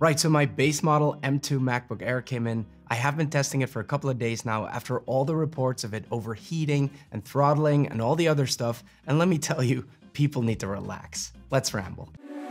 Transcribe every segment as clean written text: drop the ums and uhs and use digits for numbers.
Right, so my base model M2 MacBook Air came in. I have been testing it for a couple of days now after all the reports of it overheating and throttling and all the other stuff. And let me tell you, people need to relax. Let's ramble.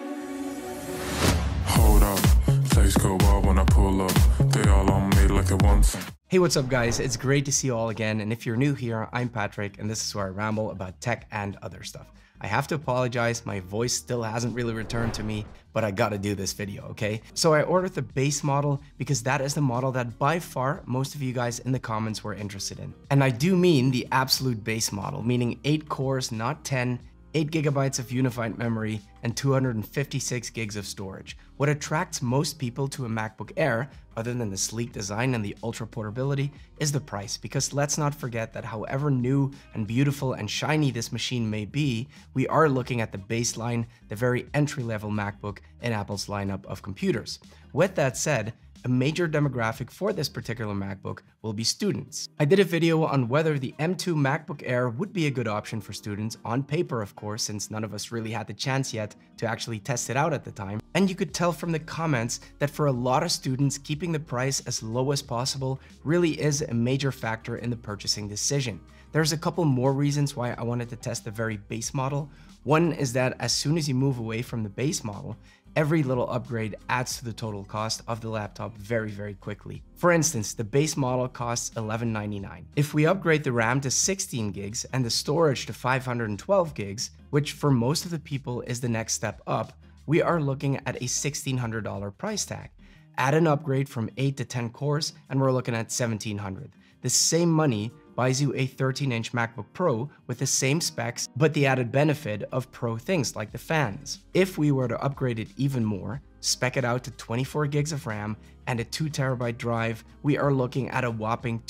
Hold up, place go wild when I pull up. They all on me like it wants. Hey, what's up guys? It's great to see you all again. And if you're new here, I'm Patrick and this is where I ramble about tech and other stuff. I have to apologize, my voice still hasn't really returned to me, but I gotta do this video, okay? So I ordered the base model because that is the model that by far most of you guys in the comments were interested in. And I do mean the absolute base model, meaning 8 cores, not 10, 8 gigabytes of unified memory, and 256 gigs of storage. What attracts most people to a MacBook Air, other than the sleek design and the ultra portability, is the price. Because let's not forget that however new and beautiful and shiny this machine may be, we are looking at the baseline, the very entry-level MacBook in Apple's lineup of computers. With that said, a major demographic for this particular MacBook will be students. I did a video on whether the M2 MacBook Air would be a good option for students, on paper of course, since none of us really had the chance yet to actually test it out at the time. And you could tell from the comments that for a lot of students, keeping the price as low as possible really is a major factor in the purchasing decision. There's a couple more reasons why I wanted to test the very base model. One is that as soon as you move away from the base model, every little upgrade adds to the total cost of the laptop very, very quickly. For instance, the base model costs $1199. If we upgrade the RAM to 16 gigs and the storage to 512 gigs, which for most of the people is the next step up, we are looking at a $1,600 price tag. Add an upgrade from 8 to 10 cores and we're looking at $1,700. The same money buys you a 13-inch MacBook Pro with the same specs, but the added benefit of Pro things like the fans. If we were to upgrade it even more, spec it out to 24 gigs of RAM and a 2TB drive, we are looking at a whopping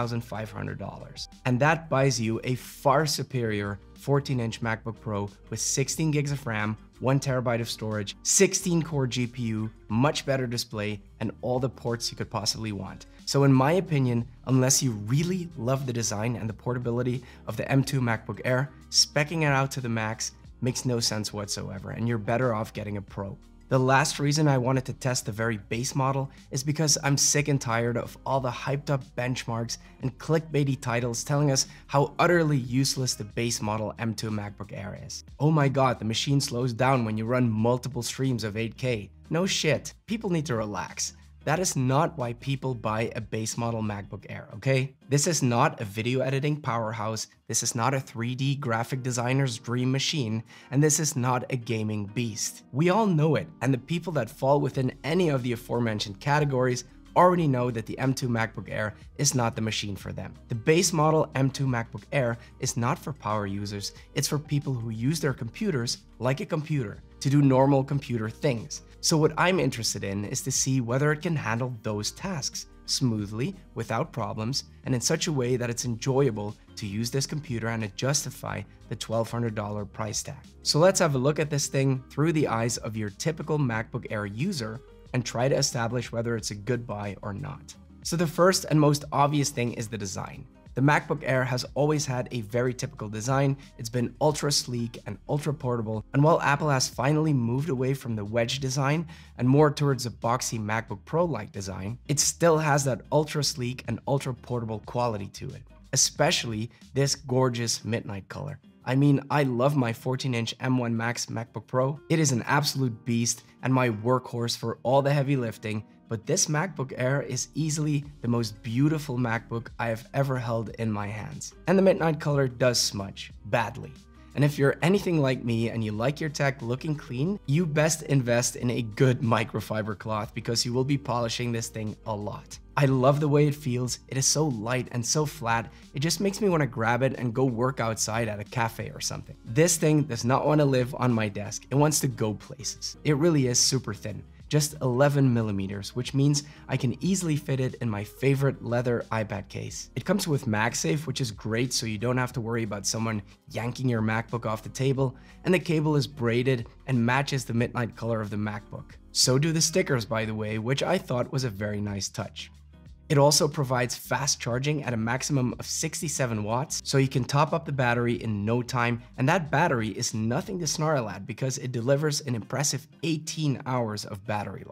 $2,500. And that buys you a far superior 14-inch MacBook Pro with 16 gigs of RAM, 1TB of storage, 16-core GPU, much better display, and all the ports you could possibly want. So in my opinion, unless you really love the design and the portability of the M2 MacBook Air, speccing it out to the max makes no sense whatsoever, and you're better off getting a Pro. The last reason I wanted to test the very base model is because I'm sick and tired of all the hyped up benchmarks and clickbaity titles telling us how utterly useless the base model M2 MacBook Air is. Oh my god, the machine slows down when you run multiple streams of 8K. No shit, people need to relax. That is not why people buy a base model MacBook Air, okay? This is not a video editing powerhouse, this is not a 3D graphic designer's dream machine, and this is not a gaming beast. We all know it, and the people that fall within any of the aforementioned categories already know that the M2 MacBook Air is not the machine for them. The base model M2 MacBook Air is not for power users, it's for people who use their computers like a computer to do normal computer things. So what I'm interested in is to see whether it can handle those tasks smoothly, without problems, and in such a way that it's enjoyable to use this computer and to justify the $1,200 price tag. So let's have a look at this thing through the eyes of your typical MacBook Air user and try to establish whether it's a good buy or not. So the first and most obvious thing is the design. The MacBook Air has always had a very typical design. It's been ultra sleek and ultra portable, and while Apple has finally moved away from the wedge design and more towards a boxy MacBook Pro-like design, it still has that ultra sleek and ultra portable quality to it, especially this gorgeous midnight color. I mean, I love my 14-inch M1 Max MacBook Pro. It is an absolute beast and my workhorse for all the heavy lifting, but this MacBook Air is easily the most beautiful MacBook I have ever held in my hands. And the midnight color does smudge, badly. And if you're anything like me and you like your tech looking clean, you best invest in a good microfiber cloth because you will be polishing this thing a lot. I love the way it feels. It is so light and so flat. It just makes me want to grab it and go work outside at a cafe or something. This thing does not want to live on my desk. It wants to go places. It really is super thin. Just 11 millimeters, which means I can easily fit it in my favorite leather iPad case. It comes with MagSafe, which is great so you don't have to worry about someone yanking your MacBook off the table, and the cable is braided and matches the midnight color of the MacBook. So do the stickers, by the way, which I thought was a very nice touch. It also provides fast charging at a maximum of 67 watts, so you can top up the battery in no time, and that battery is nothing to snarl at because it delivers an impressive 18 hours of battery life.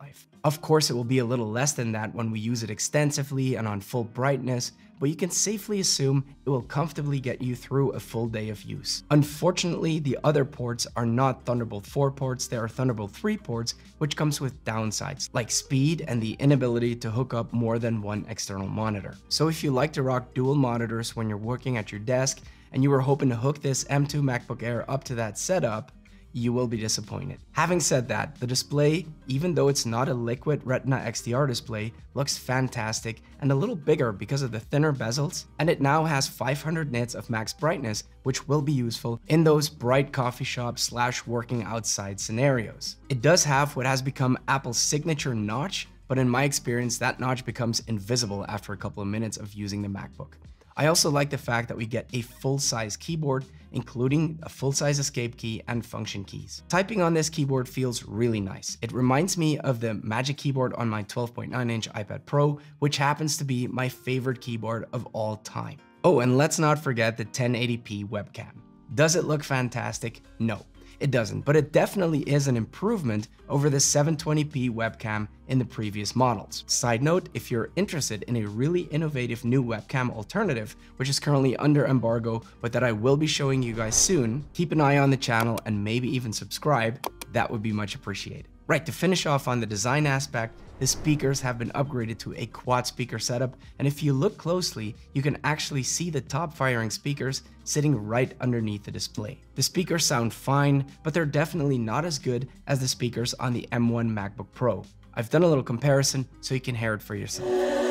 Of course, it will be a little less than that when we use it extensively and on full brightness, but you can safely assume it will comfortably get you through a full day of use. Unfortunately, the other ports are not Thunderbolt 4 ports, they are Thunderbolt 3 ports, which comes with downsides, like speed and the inability to hook up more than one external monitor. So if you like to rock dual monitors when you're working at your desk, and you were hoping to hook this M2 MacBook Air up to that setup, you will be disappointed. Having said that, the display, even though it's not a liquid Retina XDR display, looks fantastic and a little bigger because of the thinner bezels, and it now has 500 nits of max brightness, which will be useful in those bright coffee shop / working outside scenarios. It does have what has become Apple's signature notch, but in my experience, that notch becomes invisible after a couple of minutes of using the MacBook. I also like the fact that we get a full-size keyboard, including a full-size escape key and function keys. Typing on this keyboard feels really nice. It reminds me of the Magic Keyboard on my 12.9-inch iPad Pro, which happens to be my favorite keyboard of all time. Oh, and let's not forget the 1080p webcam. Does it look fantastic? No. It doesn't, but it definitely is an improvement over the 720p webcam in the previous models. Side note, if you're interested in a really innovative new webcam alternative, which is currently under embargo, but that I will be showing you guys soon, keep an eye on the channel and maybe even subscribe. That would be much appreciated. Right, to finish off on the design aspect, the speakers have been upgraded to a quad speaker setup, and if you look closely, you can actually see the top firing speakers sitting right underneath the display. The speakers sound fine, but they're definitely not as good as the speakers on the M1 MacBook Pro. I've done a little comparison so you can hear it for yourself.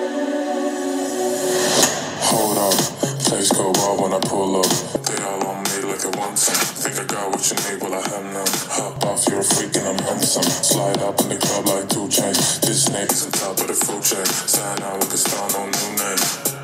Hold up, place go wild when I pull up. They all on me like a one time. Think I got what you need, well I have none. Hop off, you're a freak and I'm handsome. Slide up in the club like 2 chains. This nigga's on top of the food chain. Sign out with a star, no new name.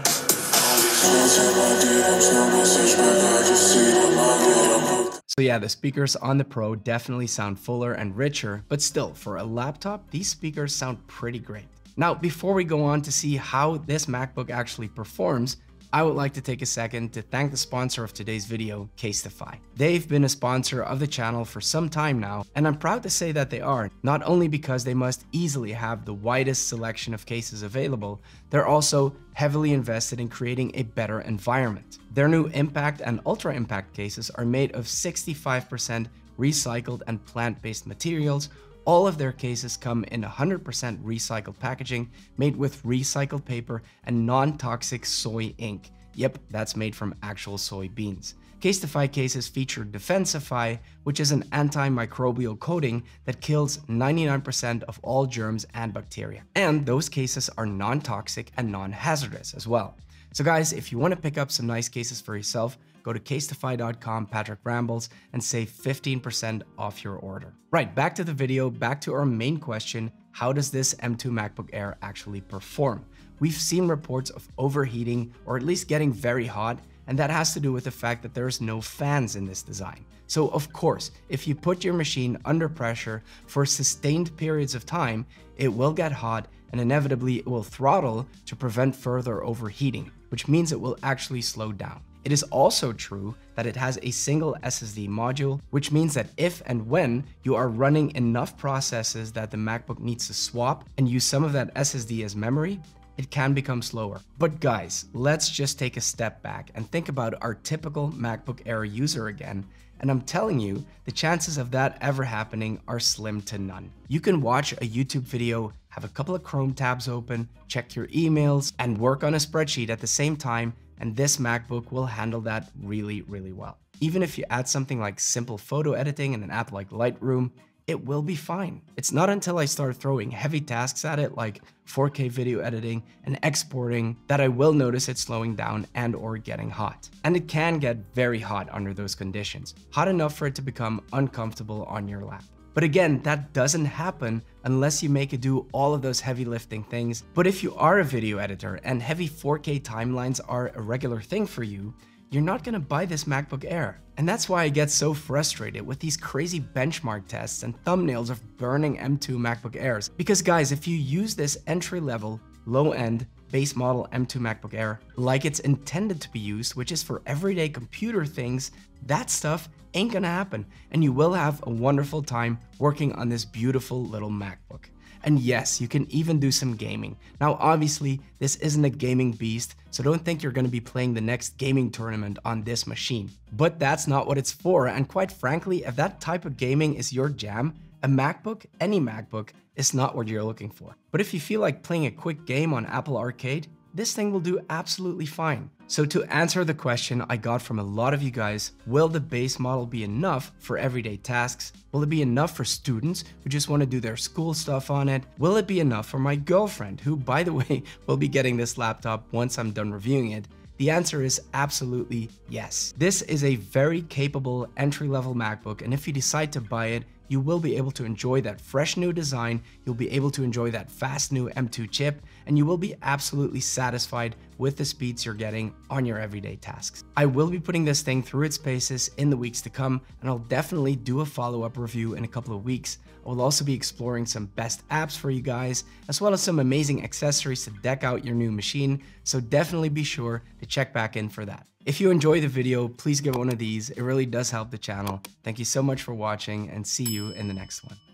So yeah, the speakers on the Pro definitely sound fuller and richer, but still, for a laptop, these speakers sound pretty great. Now, before we go on to see how this MacBook actually performs, I would like to take a second to thank the sponsor of today's video, Casetify. They've been a sponsor of the channel for some time now, and I'm proud to say that they are, not only because they must easily have the widest selection of cases available, they're also heavily invested in creating a better environment. Their new Impact and Ultra Impact cases are made of 65% recycled and plant-based materials. All of their cases come in 100% recycled packaging, made with recycled paper and non-toxic soy ink. Yep, that's made from actual soybeans. Casetify cases feature Defensify, which is an antimicrobial coating that kills 99% of all germs and bacteria. And those cases are non-toxic and non-hazardous as well. So guys, if you want to pick up some nice cases for yourself, go to casetify.com, Patrick Rambles, and save 15% off your order. Right, back to the video, back to our main question, how does this M2 MacBook Air actually perform? We've seen reports of overheating, or at least getting very hot, and that has to do with the fact that there's no fans in this design. So of course, if you put your machine under pressure for sustained periods of time, it will get hot and inevitably it will throttle to prevent further overheating, which means it will actually slow down. It is also true that it has a single SSD module, which means that if and when you are running enough processes that the MacBook needs to swap and use some of that SSD as memory, it can become slower. But guys, let's just take a step back and think about our typical MacBook Air user again, and I'm telling you, the chances of that ever happening are slim to none. You can watch a YouTube video, have a couple of Chrome tabs open, check your emails, and work on a spreadsheet at the same time, and this MacBook will handle that really, really well. Even if you add something like simple photo editing in an app like Lightroom, it will be fine. It's not until I start throwing heavy tasks at it like 4K video editing and exporting that I will notice it slowing down and or getting hot. And it can get very hot under those conditions, hot enough for it to become uncomfortable on your lap. But again, that doesn't happen unless you make it do all of those heavy lifting things. But if you are a video editor and heavy 4K timelines are a regular thing for you, you're not gonna buy this MacBook Air. And that's why I get so frustrated with these crazy benchmark tests and thumbnails of burning M2 MacBook Airs. Because guys, if you use this entry-level, low-end, base model M2 MacBook Air like it's intended to be used, which is for everyday computer things, that stuff ain't gonna happen. And you will have a wonderful time working on this beautiful little MacBook. And yes, you can even do some gaming. Now, obviously, this isn't a gaming beast, so don't think you're going to be playing the next gaming tournament on this machine. But that's not what it's for, and quite frankly, if that type of gaming is your jam, a MacBook, any MacBook, is not what you're looking for. But if you feel like playing a quick game on Apple Arcade, this thing will do absolutely fine. So to answer the question I got from a lot of you guys, will the base model be enough for everyday tasks? Will it be enough for students who just want to do their school stuff on it? Will it be enough for my girlfriend, who, by the way, will be getting this laptop once I'm done reviewing it? The answer is absolutely yes. This is a very capable entry-level MacBook, and if you decide to buy it, you will be able to enjoy that fresh new design, you'll be able to enjoy that fast new M2 chip, and you will be absolutely satisfied with the speeds you're getting on your everyday tasks. I will be putting this thing through its paces in the weeks to come, and I'll definitely do a follow-up review in a couple of weeks. I will also be exploring some best apps for you guys, as well as some amazing accessories to deck out your new machine, so definitely be sure to check back in for that. If you enjoy the video, please give it one of these. It really does help the channel. Thank you so much for watching, and see you in the next one.